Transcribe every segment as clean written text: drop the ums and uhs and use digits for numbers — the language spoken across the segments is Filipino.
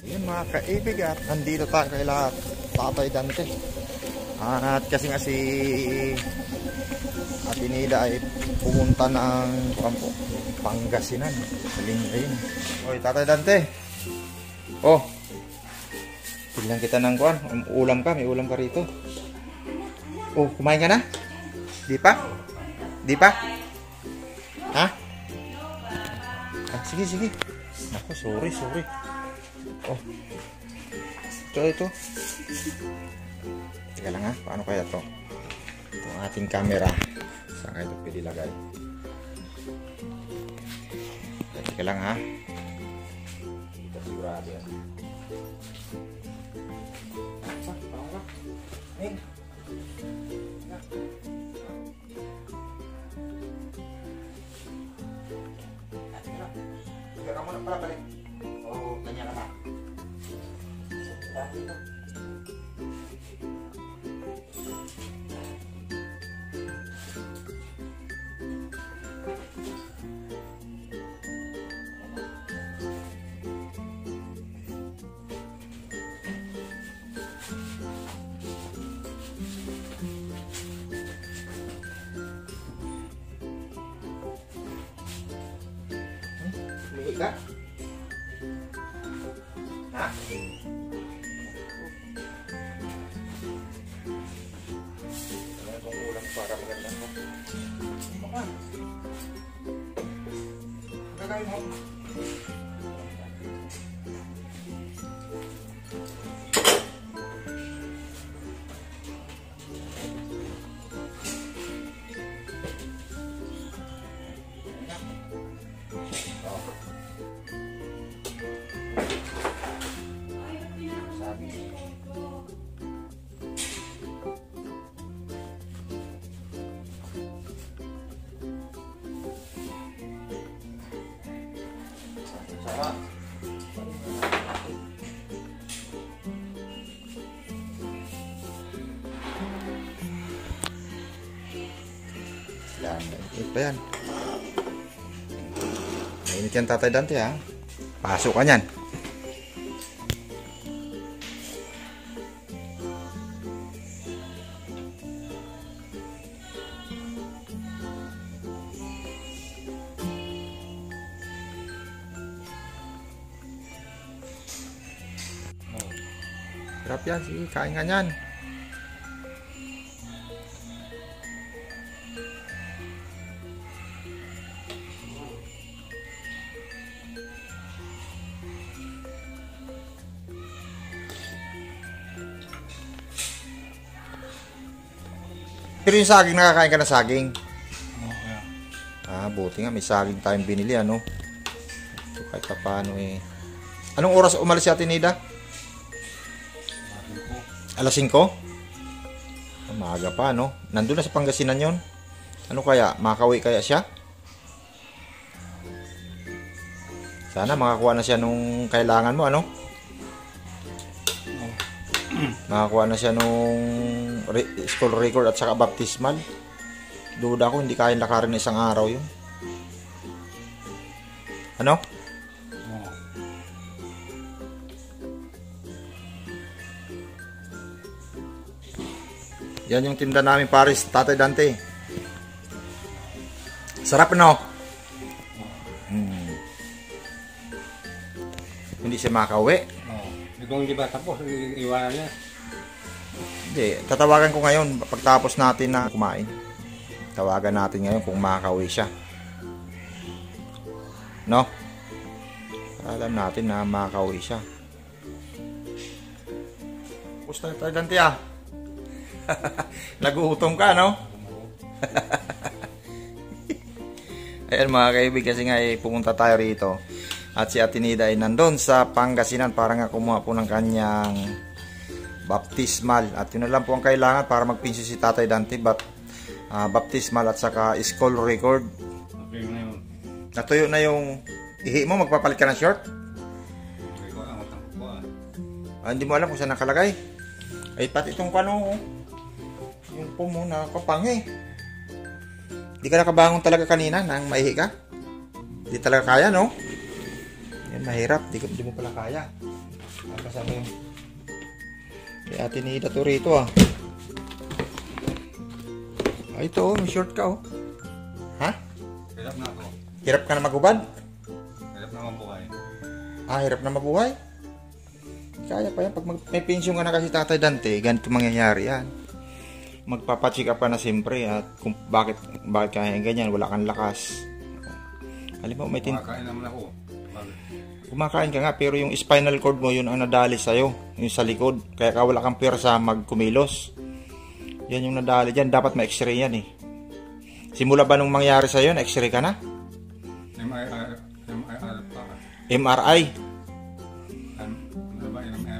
Yun mga kaibig at nandito tayo kay lahat Tatay Dante. At kasi nga si Atinida ay pumunta ng Pangasinan. Saling ayun. Oy Tatay Dante. Oh. Bigyan kita ng kuwan. Ulam ka. May ulam ka rito. Oh, kumain ka na? Di pa? Di pa? Ha? Ah, sige, sige. Ako, sorry. Oh. Ito. Teka lang ha. Paano kaya to? Itong ating camera. Saan kaya ito pwede lagay? Teka lang ha. Kita sigurado yan. Paano ka? Hey. Teka mo na pala balik. Oh, ganyan naman. Ka? Ha? Ano itong ulam para maganda mo? Baka? Gagawin mo? Sama. Yan, mainit pa yan. Mainit yan Tatay Dante ha. Pasok ka yan. Sarap yan, sige, kain nga yan. Pero yung saging, nakakain ka na saging? Ah, buti nga, may saging tayong binili, ano? So, kahit pa paano eh. Anong oras umalis si Atinida? Alas 5? Maaga pa, no? Nandun na sa Pangasinan yon. Ano kaya? Makauwi kaya siya? Sana makakuha na siya nung kailangan mo, ano? Makakuha na siya nung school record at saka baptismal. Duda ko, hindi kaya lakarin na isang araw yun. Ano? Yan yung tinda namin Paris, Tatay Dante. Sarap no? Hindi siya makauwi. Kung di ba tapos, iwanan niya. Hindi, tatawagan ko ngayon pagtapos natin na kumain. Tawagan natin ngayon kung makauwi siya. No? Alam natin na makauwi siya. Gusto na Tatay Dante ah. Naguutom ka, no? Ayan mga kaibig, kasi nga pumunta tayo rito. At si Atinida ay nandun sa Pangasinan para nga kumuha po ng kanyang baptismal. At yun na lang po ang kailangan para magpinsi si Tatay Dante. Baptismal at saka school record. Natuyo na yung ihi mo, magpapalit ka ng short? Hindi mo alam kung saan nakalagay. Ay pati itong kano, yung po mo nakapangi. Di ka nakabangon talaga kanina nang maihi ka? Di talaga kaya, no? Yan, mahirap. Di mo pala kaya. Nakasama yun. Kaya Ate Nida to rito ah. Ah, ito oh, may short ka oh. Ha? Hirap na ako. Hirap ka na magubad? Hirap na mabuhay. Ah, hirap na mabuhay? Kaya pa yan. Pag may pension ka na kasi Tatay Dante, ganito mangyayari yan. Magpapacheck up ka na siyempre at kung bakit kaya ganyan, wala kang lakas. Halimbawa may Kumakain naman ako. kumakain ka nga pero yung spinal cord mo yun ang nadali sa'yo, yung sa likod. Kaya ka wala kang pwersa magkumilos. Yan yung nadali dyan. Dapat ma-x-ray yan eh. Simula ba nung mangyari sa'yo, na-x-ray ka na? MRI. Ano ba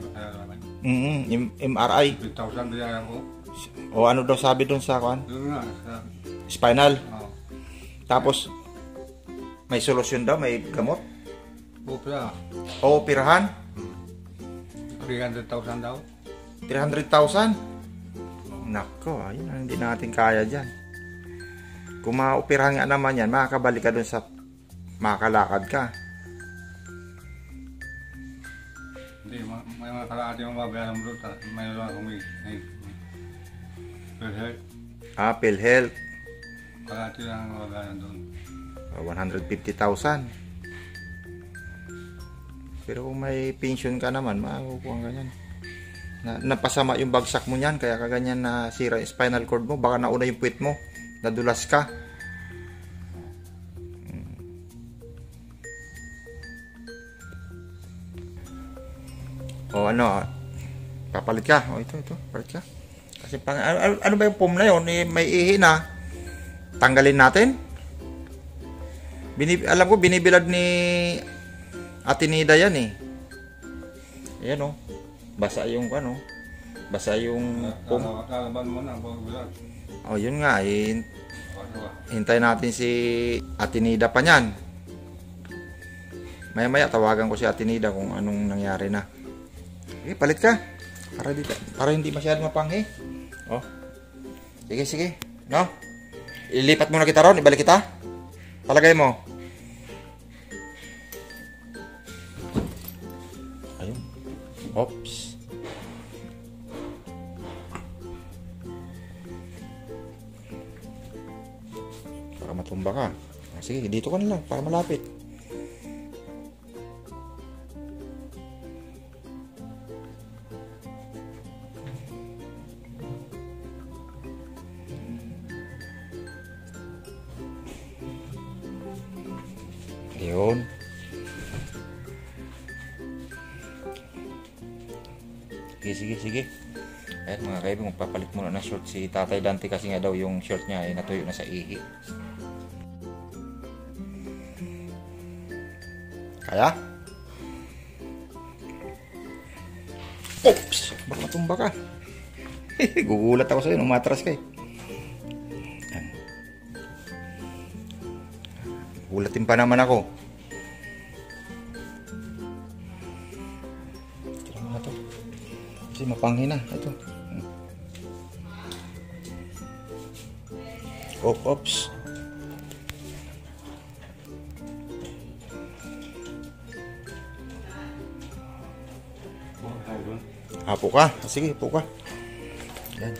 MRI. 3,000 binayaran ko. O ano daw sabi doon sa kuan? Doon nga. Spinal. Oo. Tapos may solusyon daw, may gamot. Bupla. O pirahan. 300,000 daw. 300,000. Nako, ayun ang hindi natin kaya dyan. Kung maoperahan nga naman yan, makakabalik ka dun sa makakalakad ka. Hindi, may mga kalahati yung mabayaran mo doon. May nalang akong PhilHealth. Ah, PhilHealth. Kalahati lang ang mabayaran doon. 150,000. Pero kung may pension ka naman, makukuha ka yan. Napasama yung bagsak mo niyan, kaya kaganyan na sira yung spinal cord mo. Baka nauna yung puwit mo, nadulas ka. O ano, papalit ka. O ito, palit ka. Kasi ano ba yung foam na yun? May ihi na. Tanggalin natin. Alam ko, binibilad ni Ate Nida yan eh. Ayan o. Basa yung ano. Basa yung foam. Lalaban mo na, bilang. O yun nga eh. Hintay natin si Ate Nida pa niyan. Maya-maya tawagan ko si Ate Nida kung anong nangyari na. Okay, palit ka. Para hindi masyadong mapanghi. Oh. Sige. No? Ilipat muna kita ron, ibalik kita. Palagay mo. Ayun. Oops. Baka matumba ka. Sige, dito ka na lang para malapit. Yun. Sige. Ayan mga kaibigan, magpapalit muna ng short si Tatay Dante kasi nga daw yung short niya ay natuyo na sa ihi. Kaya? Oops! Baka matumba ka. Gugulat ako sa'yo nung matras ka eh. Gulatin pa naman ako. Tira mo na to. Kasi mapanghi na. Ito. Oops. Apo ka. Sige, apo ka. Yan.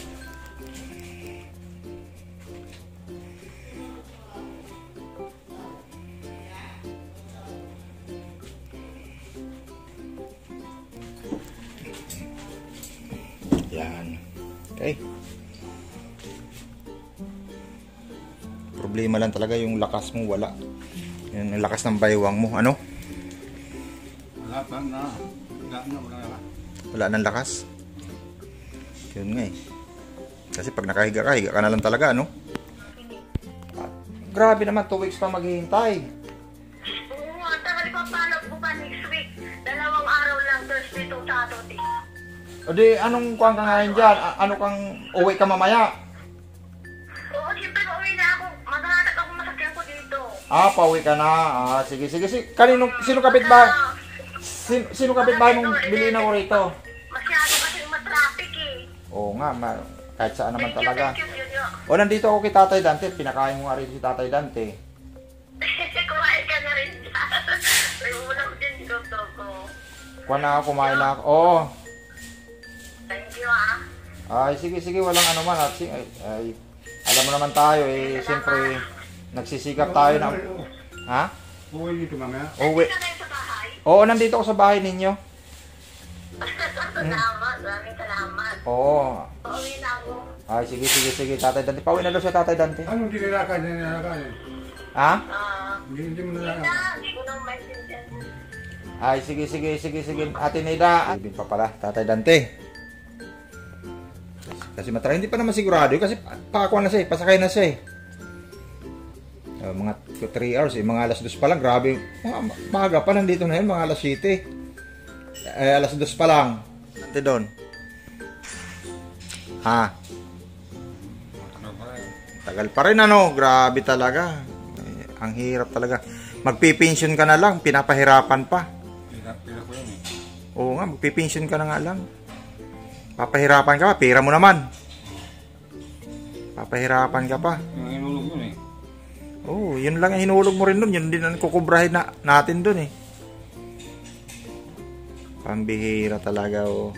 Yan. Okay. Problema lang talaga yung lakas mo, wala. Yung lakas ng baywang mo, ano? Wala nang lakas. Yun nga eh. Kasi pag nakahiga ka na lang talaga, ano? Grabe naman, 2 weeks pa maghihintay. Oo nga, tagal ko paano po ba next week? 2 araw lang, Thursday to Saturday. O di, anong kuhan ka ngayon dyan? Ano kang uwi ka mamaya? Oo, siyempre uuwi na ako. Maghanap ako masakyan ko dito. Ah, pauwi ka na. Ah, sige. Sino kapitbahay? Sino kapitbahay mong bilhin ako rito? Masyado kasi matraffic eh. Oo nga, kahit saan naman talaga. Thank you. O, nandito ako kay Tatay Dante. Pinakain mo nga rin si Tatay Dante. Kumain ka na rin dyan. May ulam din dito ko. Kuha na ako, kumain na ako. Oo. Thank you, ah. Ay, sige, walang ano man. At, ay, alam mo naman tayo, eh, siyempre, nagsisikap tayo na... Ha? Uwi dito mamaya. Uwi. Ka na sa bahay? Oo, nandito ako sa bahay ninyo. Salamat, maraming salamat. Oo. Pauwi na ako. Ay, sige, Tatay Dante. Pauwi na daw siya, Tatay Dante. Anong dinilakad? Ha? Hindi mo Hindi nalakad. na, hindi ko nang maintindihan. Ay, sige. Ate Nida. Ibig pa pala, Tatay Dante. Kasi matara, hindi pa naman sigurado. Kasi pakakuha na siya, pasakay na siya. Mga 3 hours, mga alas 2 pa lang. Grabe. Mga maga pa, nandito na yun, mga alas 7. Alas 2 pa lang. Ante doon. Ha? Tagal pa rin ano. Grabe talaga. Ang hirap talaga. Magpipensyon ka na lang, pinapahirapan pa. Pila ko yun eh. Oo nga, magpipensyon ka na nga lang. Papahirapan ka pa, pera mo naman. Papahirapan ka pa. Yung inulog yun eh. Oo, yun lang ang hinulog mo rin doon. Yun din ang kukubrahin natin doon eh. Pambihira talaga oh.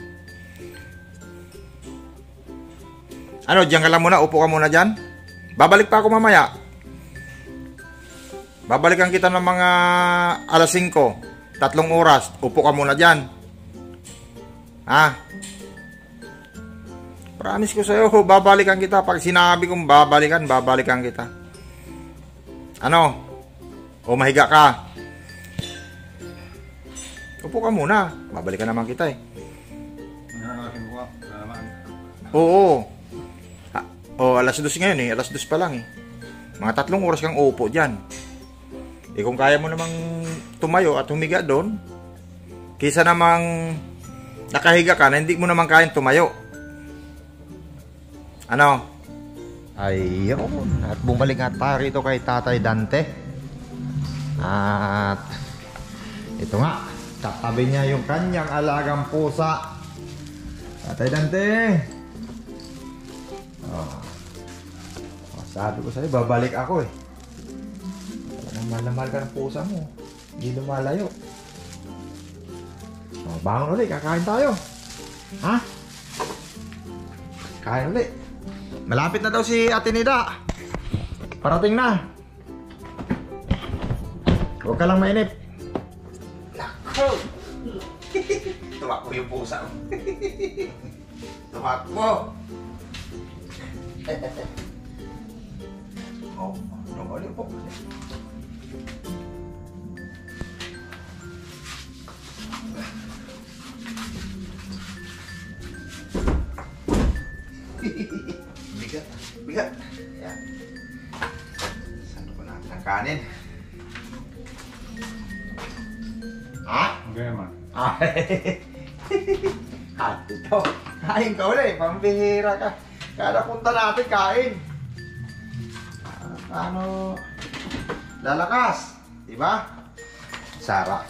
Ano, diyan ka lang muna, upo ka muna dyan. Babalik pa ako mamaya. Babalikan kita ng mga alas 5. 3 oras. Upo ka muna dyan. Ha? Promise ko sa'yo, babalikan kita. Pag sinabi kong babalikan kita. Ano? O mahiga ka? Upo ka muna. Babalikan naman kita eh. Nakakasin ko naman. Oo. Alas 2 ngayon eh. Alas 2 pa lang eh. Mga 3 oras kang upo dyan. Eh kung kaya mo namang tumayo at humiga doon, kaysa namang nakahiga ka na hindi mo naman kayang tumayo. Ano? Ayun. At bumalik nga tayo rito kay Tatay Dante. At ito nga, katabi niya yung kanyang alagang pusa. Tatay Dante. Sabi ko sa'yo, babalik ako eh. Mahal ka ng pusa mo. Hindi lumalayo. Bangon ulit, kakain tayo. Ha? Kain ulit. Malapit na daw si Ate Nida. Parating na. Huwag ka lang mainip. Nako. Tumakbo yung pusa mo. Tumakbo. Oh, ano po? Bigat. Ayan. Saan ko natin ang kanin? Ha? Hindi naman. Ito. Kain ka ulit. Pambihira ka. Kada punta natin, kain. Ano? Lalakas. Diba? Sarap.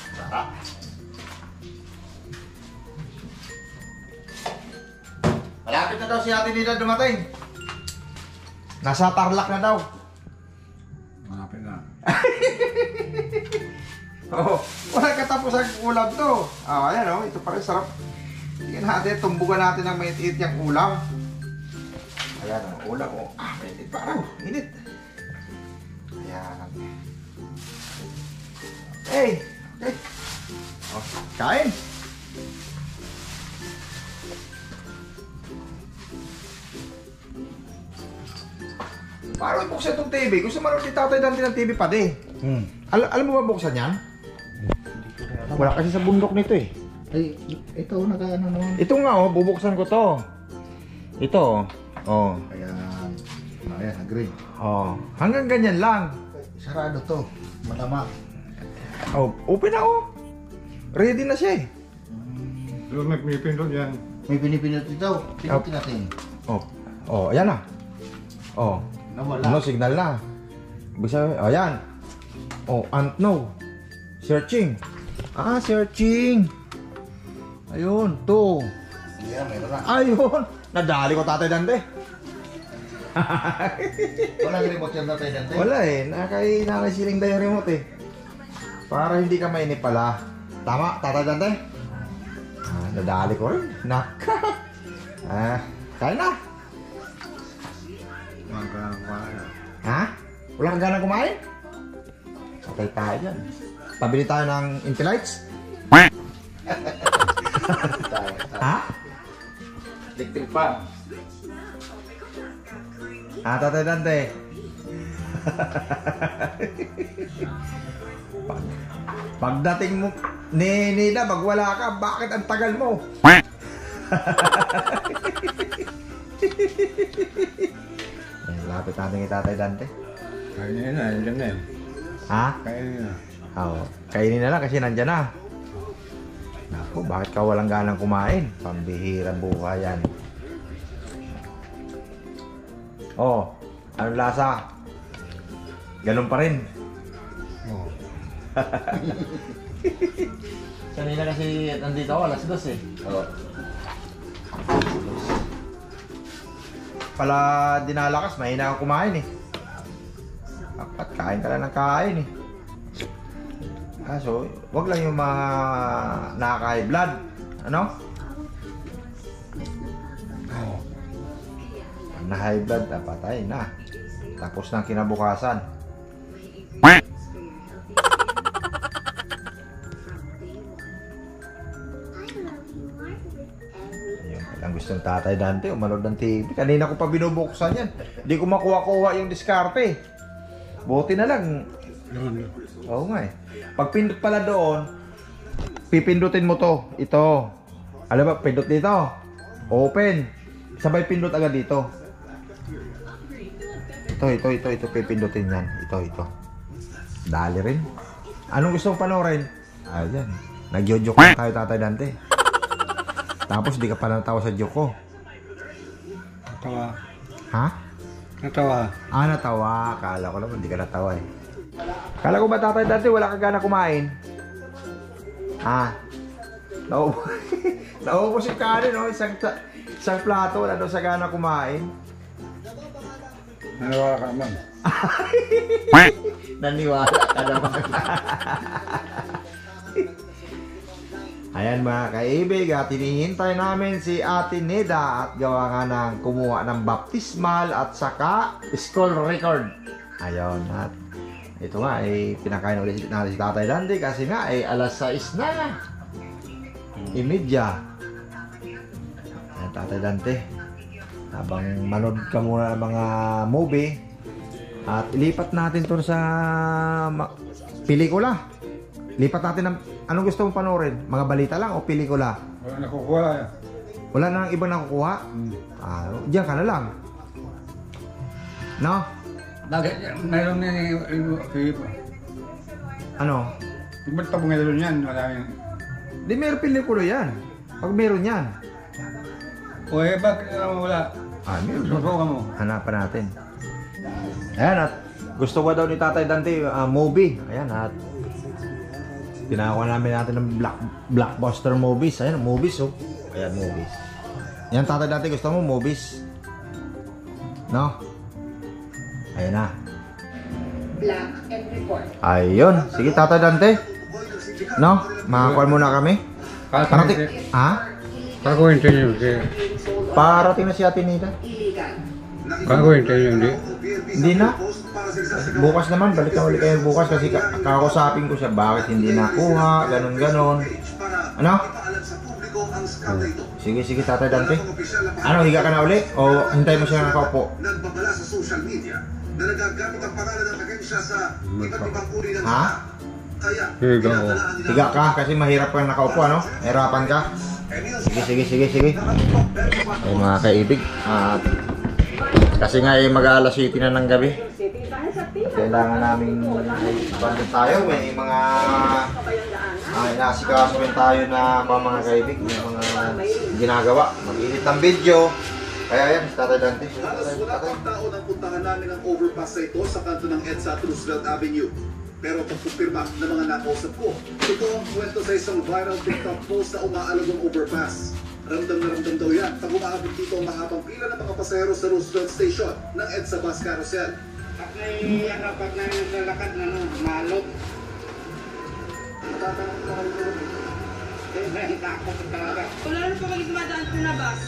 Malapit na daw si Ate Nida dumating. Nasa Tarlac na daw. Malapit na. Oo. Wala katapos ang ulam to. Ayan o. Ito pa rin sarap. Tingnan natin. Tumbugan natin ng mainit yung ulam. Ayan ang ulam o. Mainit pa raw. Init. Ayan. Okay. Kain. Parang buksan itong TV. Gusto manood ni Tatay Dante ng TV pa di. Alam mo ba buksan yan? Wala kasi sa bundok nito eh. Ay, ito naka-ano naman. Ito nga oh, bubuksan ko to. Ito oh. Ayan. Ayan, green. Oh, hanggang ganyan lang. Sarado to. Malamang. Oh, open na oh. Ready na siya eh. Doon may pinipindot yan. May pinipinot ito. Pinutin natin. Oh, ayan na. Oh. Nawala. Ano, signal na. Bisa, ayan. Oh, no. Searching. Searching. Ayun, to. Ayan, meron na. Ayun. Nadali ko Tatay Dante. Walang remote yan natin dante. Wala eh. Nakasiling na yung remote eh. Para hindi ka mainip pala. Tama, Tatay Dante? nadali ko rin. Naka. Kain na. Ha? Wala kang ganang kumain? Okay tayo dyan. Pabili tayo ng Intelights? Ha? Electric fan. Tatay Dante. Pagdating mo ni Nida, magwala ka, bakit ang tagal mo? Lapit natin kay Tatay Dante. Kainin na, nandiyan na eh. Ha? Kainin na. Oo. Kainin na lang kasi nandyan na. Naku, bakit ka walang ganang kumain? Pambihira buhay yan. Oh, anong lasa? Ganun pa rin. Oo. Kanina kasi nandito ako, alas 2 eh. Oo. Pala dinalakas, mahina ako kumain eh. Dapat kain ka lang ng kain eh. So, wag lang yung mga nakaka-high blood. Ano? Oo. Pag na-high blood, patay na. Tapos ng kinabukasan. Ayun, ang gustong Tatay Dante, umanood ng TV. Kanina ko pa binubuksan yan. Hindi ko makuha-kuha yung diskarte. Buti na lang. Oo nga eh. Pag pindot pala doon, pipindutin mo to. Ito. Alam ba, pindot dito. Open. Sabay pindot agad dito. Ito. Pipindutin yan. Ito. Dali rin. Anong gusto mong panoorin? Ayan. Nag-joke na tayo, Tatay Dante. Tapos di ka pa natawa sa joke ko. Natawa. Ha? Natawa. Natawa. Kala ko naman, di ka natawa eh. Kala ko ba, Tatay Dante, wala ka gana kumain? Naubos yung kanin, no? Isang plato, wala daw sa gana kumain. Naniwala ka naman. Naniwala ka naman. Ayan mga kaibig, at hinihintay namin si Ate Nida at gawa nga ng kumuha ng baptismal at saka school record. Ayun, at ito nga ay pinakain ulit natin si Tatay Dante kasi nga ay alas 6 na. Imedya. Ayan, Tatay Dante. Habang manood ka muna ng mga movie at ilipat natin to sa pelikula. Lipat natin ng anong gusto mong panoorin? Mga balita lang o pelikula? Wala nakukuha. Wala na nang ibang nakukuha? Diyan ka na lang. No? Mayroon na Ano? Ba't pa mayroon yan? Maraming. Di meron pelikula yan. Pag meron yan. O bakit naman wala? Meron. Susuka mo. Hanapan natin. Ayan at gusto ko daw ni Tatay Dante movie. Ayan at tinakuha namin natin ng blockbuster movies. Ayan, movies oh. Ayan, movies. Yan, Tatay Dante, gusto mo movies? No? Ayan na. Black and report. Ayun. Sige, Tatay Dante. No? Makakuha muna kami. Parating. Kakuwente nyo. Parating na si Ate Nida. Kakuwente nyo, hindi? Hindi na. Bukas naman, balik na ulit kayo bukas kasi kakausapin ko siya bakit hindi nakuha, ganon. Ano? Sige, Tatay Dante. Ano, higa ka na ulit? O hintay mo siya nakaupo? Nagbabala sa social media na nagagamit ang pangalan ng agensya sa iba't ibang uri ng Ha? kaya Higa ka kasi mahirap kang nakaupo, ano? Hirapan ka? Sige. Ay mga kaibig. Kasi nga mag-aalas 7 na ng gabi. Kailangan namin bandit tayo. May mga inasikasuin tayo na mga kaibig. May mga ginagawa. Mag-edit ng video. Kaya yan, Tatay Dante. halos wala pang tao nang puntahan namin ang overpass na ito sa kanto ng EDSA at Roosevelt Avenue. Pero pagpupirma ng mga nakausap ko, ito ang kwento sa isang viral TikTok post na umaalog ang overpass. Ramdam na ramdam daw yan pag umaabot dito ang mahabang pila ng mga pasahero sa Roosevelt Station ng EDSA Bus Carousel. Pag naglalakad na malog. Natatanong ko kayo Wala na pa kami dumadaan po na bus.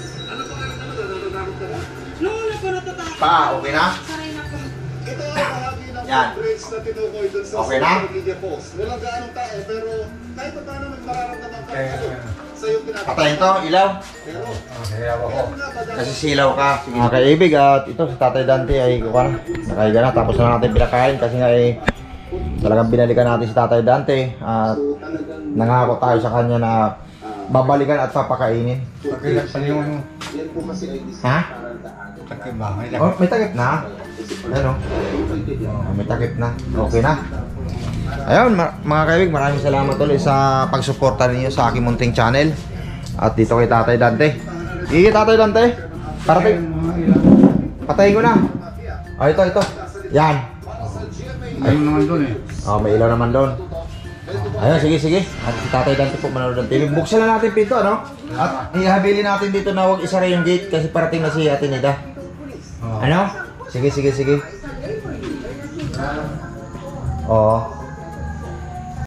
Nung una po natatakot. Pa, okay na? Saray na po. Ito ang bahagi ng Yan. footbridge na tinukoy dun sa Okay na? social media post. Walang gaanong tao, pero kahit pa paano nagmararamdaman ka sa iyong pinapakita. Patayin to, ilaw. Pero, Kaya ako. meron nga ba Kasi silaw ka. Mga kaibig, at ito si Tatay Dante ay kuwan. Nakahiga na, tapos na natin pinakain kasi nga talagang binalikan natin si Tatay Dante at nangako tayo sa kanya na babalikan at papakainin. Pakilat pa yung Ha? takip ba? May Oh, may takip na. Ano? May takip na. Okay na. Ayun, mga kaibig, maraming salamat ulit sa pagsuporta ninyo sa aking munting channel. At dito kay Tatay Dante. Sige, Tatay Dante. Patayin ko na. Oh, ito. Yan. Ayun naman doon eh. Oh, may ilaw naman doon. Ayun, sige. At si Tatay Dante po manood ng TV. Buksan na natin pinto, ano? At ihabilin natin dito na huwag isara yung gate kasi parating na si Ate Nida. Ano? Sige. Oh.